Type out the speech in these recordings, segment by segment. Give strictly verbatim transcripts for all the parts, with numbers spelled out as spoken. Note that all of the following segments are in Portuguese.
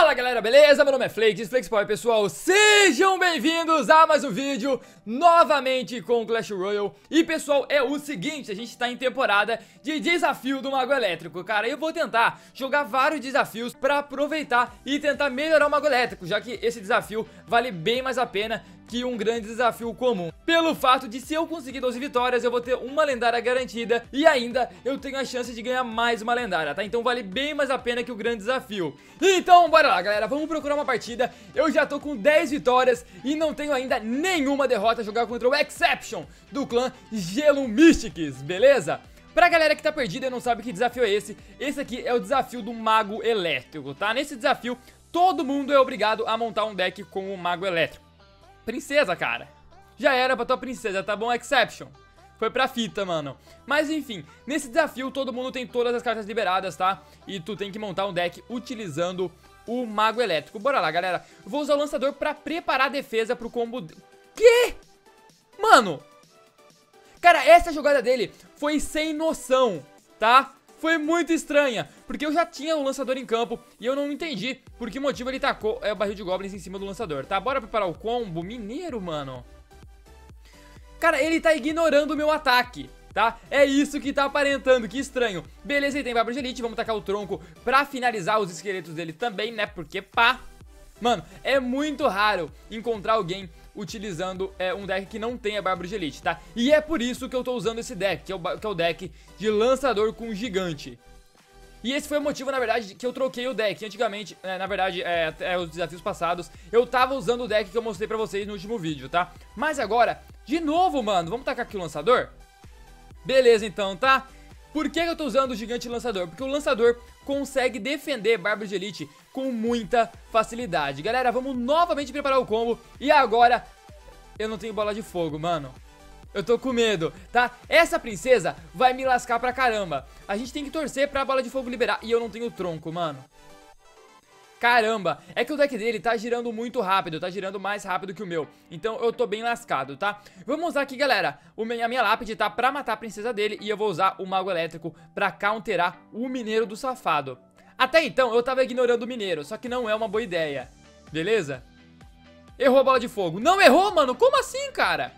Fala galera, beleza? Meu nome é Flakes, Flakes Power, pessoal. Sejam bem-vindos a mais um vídeo novamente com Clash Royale. E pessoal, é o seguinte, a gente tá em temporada de desafio do Mago Elétrico, cara. Eu vou tentar jogar vários desafios pra aproveitar e tentar melhorar o Mago Elétrico, já que esse desafio vale bem mais a pena que um grande desafio comum. Pelo fato de, se eu conseguir doze vitórias, eu vou ter uma lendária garantida e ainda eu tenho a chance de ganhar mais uma lendária, tá? Então vale bem mais a pena que o grande desafio. Então bora lá, galera, vamos procurar uma partida. Eu já tô com dez vitórias e não tenho ainda nenhuma derrota a jogar contra o Exception do clã Gelo Mystics, beleza? Pra galera que tá perdida e não sabe que desafio é esse, esse aqui é o desafio do Mago Elétrico, tá? Nesse desafio, todo mundo é obrigado a montar um deck com o Mago Elétrico. Princesa, cara. Já era pra tua princesa, tá bom, Exception? Foi pra fita, mano. Mas enfim, nesse desafio todo mundo tem todas as cartas liberadas, tá? E tu tem que montar um deck utilizando o Mago Elétrico. Bora lá, galera. Vou usar o lançador pra preparar a defesa pro combo... De... Quê? Mano! Cara, essa jogada dele foi sem noção, tá? Foi muito estranha, porque eu já tinha o lançador em campo e eu não entendi por que motivo ele tacou é, o barril de goblins em cima do lançador, tá? Bora preparar o combo. Mineiro, mano. Cara, ele tá ignorando o meu ataque, tá? É isso que tá aparentando, que estranho. Beleza, ele tem Bárbaro de Elite, vamos tacar o tronco pra finalizar os esqueletos dele também, né? Porque pá... Mano, é muito raro encontrar alguém utilizando é, um deck que não tenha Bárbaro de Elite, tá? E é por isso que eu tô usando esse deck, que é o, que é o deck de lançador com gigante. E esse foi o motivo, na verdade, que eu troquei o deck. Antigamente, é, na verdade, é, é, os desafios passados, eu tava usando o deck que eu mostrei pra vocês no último vídeo, tá? Mas agora, de novo, mano, vamos tacar aqui o lançador? Beleza, então, tá? Por que eu tô usando o gigante lançador? Porque o lançador consegue defender Bárbaro de Elite com muita facilidade. Galera, vamos novamente preparar o combo. E agora, eu não tenho bola de fogo, mano. Eu tô com medo, tá? Essa princesa vai me lascar pra caramba. A gente tem que torcer pra bola de fogo liberar. E eu não tenho tronco, mano. Caramba, é que o deck dele tá girando muito rápido, tá girando mais rápido que o meu. Então eu tô bem lascado, tá? Vamos usar aqui, galera, o minha, a minha lápide, tá? Pra matar a princesa dele. E eu vou usar o Mago Elétrico pra counterar o mineiro do safado. Até então eu tava ignorando o mineiro, só que não é uma boa ideia. Beleza? Errou a bola de fogo. Não errou, mano? Como assim, cara?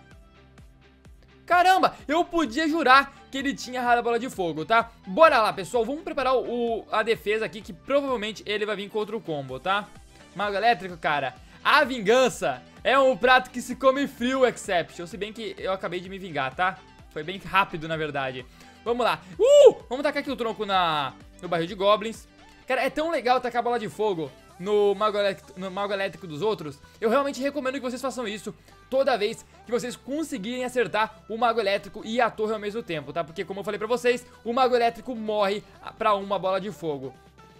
Caramba, eu podia jurar que ele tinha errado a bola de fogo, tá? Bora lá, pessoal, vamos preparar o, a defesa aqui, que provavelmente ele vai vir contra o combo, tá? Mago Elétrico, cara, a vingança é um prato que se come frio, Exception. Se bem que eu acabei de me vingar, tá? Foi bem rápido, na verdade. Vamos lá. Uh! Vamos tacar aqui o tronco na, no barril de goblins. Cara, é tão legal tacar a bola de fogo no Mago Elétrico, no Mago Elétrico dos outros. Eu realmente recomendo que vocês façam isso toda vez que vocês conseguirem acertar o Mago Elétrico e a torre ao mesmo tempo, tá? Porque, como eu falei pra vocês, o Mago Elétrico morre pra uma bola de fogo.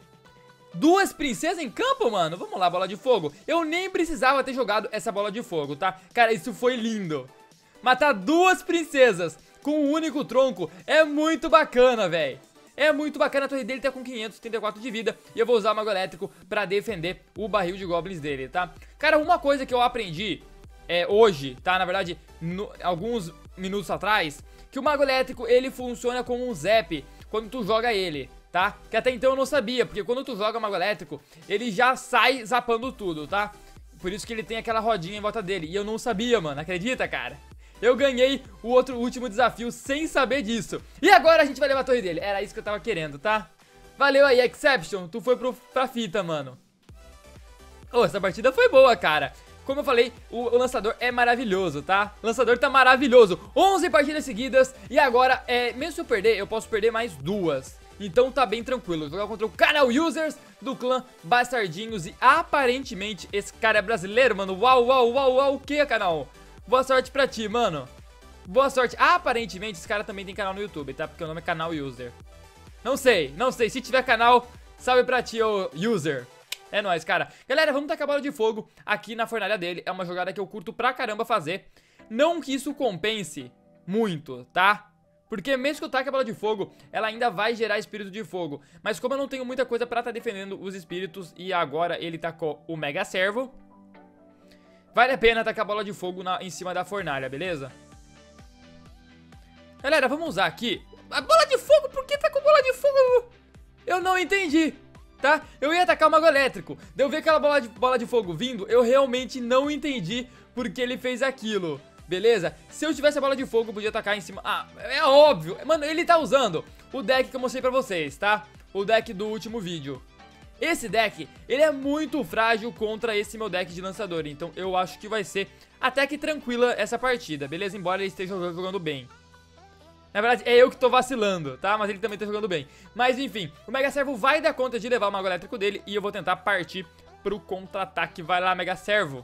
Duas princesas em campo, mano? Vamos lá, bola de fogo. Eu nem precisava ter jogado essa bola de fogo, tá? Cara, isso foi lindo. Matar duas princesas com um único tronco é muito bacana, velho. É muito bacana, a torre dele tá com quinhentos e setenta e quatro de vida. E eu vou usar o Mago Elétrico pra defender o barril de goblins dele, tá? Cara, uma coisa que eu aprendi é, hoje, tá? Na verdade, no, alguns minutos atrás, que o Mago Elétrico, ele funciona como um zap quando tu joga ele, tá? Que até então eu não sabia, porque quando tu joga o Mago Elétrico, ele já sai zapando tudo, tá? Por isso que ele tem aquela rodinha em volta dele. E eu não sabia, mano, acredita, cara? Eu ganhei o outro último desafio sem saber disso. E agora a gente vai levar a torre dele. Era isso que eu tava querendo, tá? Valeu aí, Exception. Tu foi pro, pra fita, mano. Oh, essa partida foi boa, cara. Como eu falei, o, o lançador é maravilhoso, tá? O lançador tá maravilhoso. onze partidas seguidas. E agora, é, mesmo se eu perder, eu posso perder mais duas. Então tá bem tranquilo. Vou jogar contra o canal Users do clã Bastardinhos. E aparentemente esse cara é brasileiro, mano. Uau, uau, uau, uau. O que, canal? Boa sorte pra ti, mano. Boa sorte. Aparentemente esse cara também tem canal no YouTube, tá? Porque o nome é canal User. Não sei, não sei. Se tiver canal, salve pra ti, ô User. É nóis, cara. Galera, vamos tacar a bola de fogo aqui na fornalha dele. É uma jogada que eu curto pra caramba fazer. Não que isso compense muito, tá? Porque mesmo que eu taque a bola de fogo, ela ainda vai gerar espírito de fogo. Mas como eu não tenho muita coisa pra tá defendendo os espíritos, e agora ele tacou o Mega Servo, vale a pena tacar a bola de fogo na, em cima da fornalha, beleza? Galera, vamos usar aqui a bola de fogo. Por que tá com bola de fogo? Eu não entendi. tá? Eu ia atacar o Mago Elétrico. Daí eu vi aquela bola de, bola de fogo vindo, eu realmente não entendi por que ele fez aquilo. Beleza? Se eu tivesse a bola de fogo, eu podia atacar em cima. Ah, é óbvio. Mano, ele tá usando o deck que eu mostrei pra vocês, tá? O deck do último vídeo. Esse deck, ele é muito frágil contra esse meu deck de lançador. Então eu acho que vai ser até que tranquila essa partida, beleza? Embora ele esteja jogando bem. Na verdade, é eu que tô vacilando, tá? Mas ele também tá jogando bem. Mas enfim, o Mega Servo vai dar conta de levar o Mago Elétrico dele. E eu vou tentar partir pro contra-ataque. Vai lá, Mega Servo.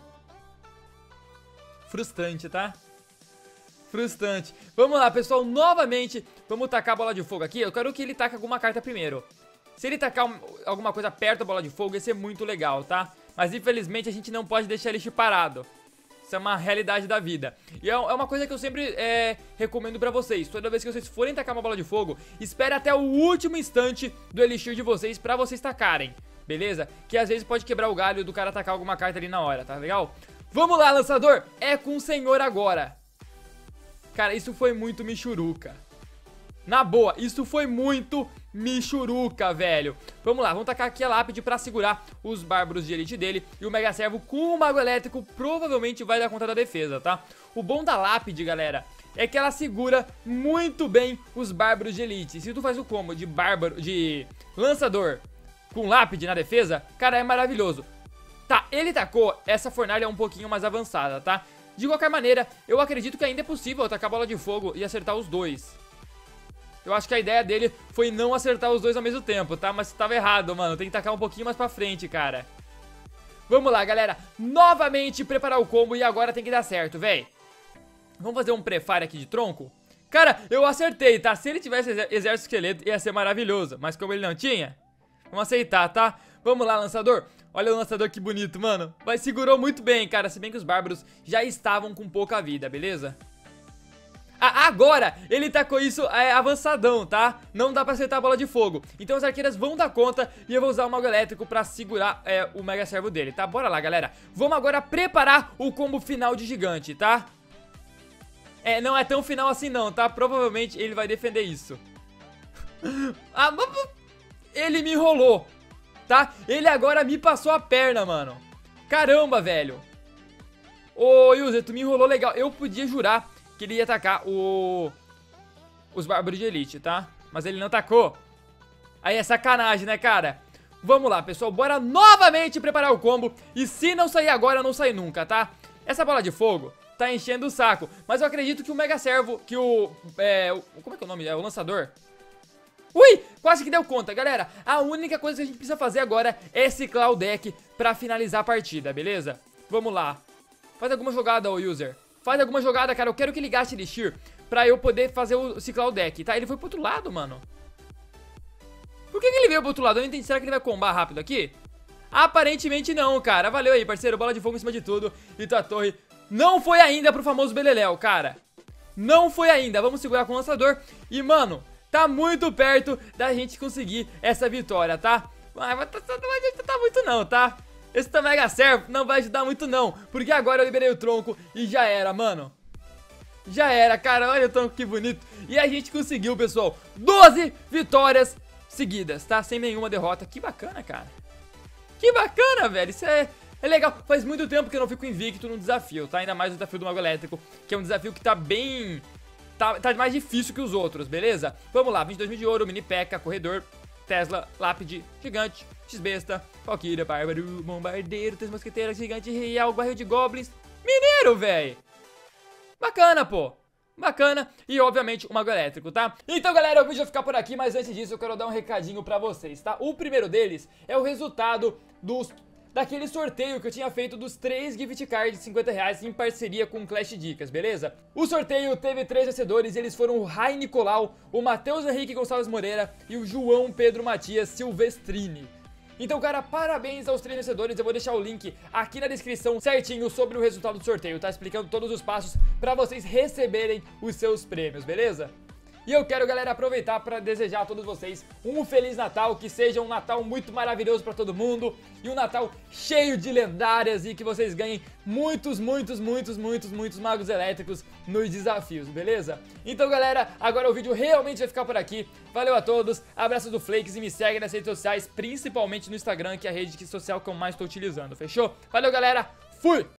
Frustrante, tá? Frustrante. Vamos lá, pessoal, novamente vamos tacar a bola de fogo aqui. Eu quero que ele taque alguma carta primeiro. Se ele tacar um, alguma coisa perto da bola de fogo, ia ser muito legal, tá? Mas infelizmente a gente não pode deixar ele parado. Isso é uma realidade da vida. E é uma coisa que eu sempre é, recomendo pra vocês. Toda vez que vocês forem tacar uma bola de fogo, espere até o último instante do elixir de vocês pra vocês tacarem, beleza? Que às vezes pode quebrar o galho do cara tacar alguma carta ali na hora, tá legal? Vamos lá, lançador! É com o senhor agora. Cara, isso foi muito michuruca. Na boa, isso foi muito michuruca, velho. Vamos lá, vamos tacar aqui a lápide pra segurar os bárbaros de elite dele. E o Mega Servo com o Mago Elétrico provavelmente vai dar conta da defesa, tá? O bom da lápide, galera, é que ela segura muito bem os bárbaros de elite. Se tu faz o combo de bárbaro, de lançador com lápide na defesa, cara, é maravilhoso. Tá, ele tacou essa fornalha um pouquinho mais avançada, tá? De qualquer maneira, eu acredito que ainda é possível atacar a bola de fogo e acertar os dois. Eu acho que a ideia dele foi não acertar os dois ao mesmo tempo, tá? Mas tava errado, mano. Tem que tacar um pouquinho mais pra frente, cara. Vamos lá, galera. Novamente preparar o combo e agora tem que dar certo, véi. Vamos fazer um prefire aqui de tronco? Cara, eu acertei, tá? Se ele tivesse exército esqueleto, ia ser maravilhoso. Mas como ele não tinha, vamos aceitar, tá? Vamos lá, lançador. Olha o lançador que bonito, mano. Mas segurou muito bem, cara. Se bem que os bárbaros já estavam com pouca vida, beleza? Ah, agora ele tacou isso é, avançadão, tá? Não dá pra acertar a bola de fogo. Então as arqueiras vão dar conta e eu vou usar o Mago Elétrico pra segurar é, o Mega Servo dele, tá? Bora lá, galera. Vamos agora preparar o combo final de gigante, tá? É, não é tão final assim não, tá? Provavelmente ele vai defender isso. Ah, ele me enrolou, tá? Ele agora me passou a perna, mano. Caramba, velho. Ô, User, tu me enrolou legal. Eu podia jurar que ele ia atacar o... os bárbaros de elite, tá? Mas ele não atacou. Aí é sacanagem, né, cara? Vamos lá, pessoal. Bora novamente preparar o combo. E se não sair agora, não sai nunca, tá? Essa bola de fogo tá enchendo o saco. Mas eu acredito que o Mega Servo, que o... É, o como é que é o nome? É o lançador? Ui, quase que deu conta, galera. A única coisa que a gente precisa fazer agora é ciclar o deck pra finalizar a partida, beleza? Vamos lá. Faz alguma jogada, ô User. Faz alguma jogada, cara. Eu quero que ele gaste Elixir pra eu poder fazer o ciclar o deck, tá? Ele foi pro outro lado, mano. Por que que ele veio pro outro lado? Eu não entendi. Será que ele vai combar rápido aqui? Aparentemente não, cara. Valeu aí, parceiro. Bola de fogo em cima de tudo. E tua torre não foi ainda pro famoso Beleléu, cara. Não foi ainda. Vamos segurar com o lançador. E, mano, tá muito perto da gente conseguir essa vitória, tá? Mas não vai adiantar muito não, tá? Esse Mega Servo não vai ajudar muito não, porque agora eu liberei o tronco e já era, mano. Já era, cara, olha o tronco que bonito. E a gente conseguiu, pessoal, doze vitórias seguidas, tá? Sem nenhuma derrota, que bacana, cara. Que bacana, velho, isso é, é legal. Faz muito tempo que eu não fico invicto num desafio, tá? Ainda mais no desafio do Mago Elétrico, que é um desafio que tá bem... Tá, tá mais difícil que os outros, beleza? Vamos lá, vinte e dois mil de ouro, mini P.E.K.K.A, corredor, Tesla, lápide, gigante, X-Besta, Valkyria, Bárbaro, Bombardeiro, Três Mosqueteiros, Gigante, Real, Barril de Goblins, Mineiro, véi! Bacana, pô! Bacana, e obviamente o Mago Elétrico, tá? Então, galera, o vídeo vai ficar por aqui, mas antes disso eu quero dar um recadinho pra vocês, tá? O primeiro deles é o resultado dos... daquele sorteio que eu tinha feito dos três gift cards de cinquenta reais em parceria com o Clash Dicas, beleza? O sorteio teve três vencedores, eles foram o Rai Nicolau, o Matheus Henrique Gonçalves Moreira e o João Pedro Matias Silvestrini. Então, cara, parabéns aos três vencedores. Eu vou deixar o link aqui na descrição certinho sobre o resultado do sorteio, tá? Explicando todos os passos pra vocês receberem os seus prêmios, beleza? E eu quero, galera, aproveitar para desejar a todos vocês um Feliz Natal, que seja um Natal muito maravilhoso para todo mundo e um Natal cheio de lendárias e que vocês ganhem muitos, muitos, muitos, muitos, muitos magos elétricos nos desafios, beleza? Então, galera, agora o vídeo realmente vai ficar por aqui. Valeu a todos, abraço do Flakes e me segue nas redes sociais, principalmente no Instagram, que é a rede social que eu mais estou utilizando, fechou? Valeu, galera, fui!